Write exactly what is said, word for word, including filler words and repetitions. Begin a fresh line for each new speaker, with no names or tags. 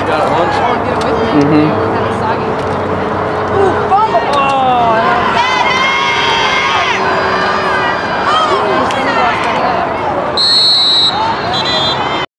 you got at lunch?
I want to get it with me.
Mm-hmm.
Kind of soggy.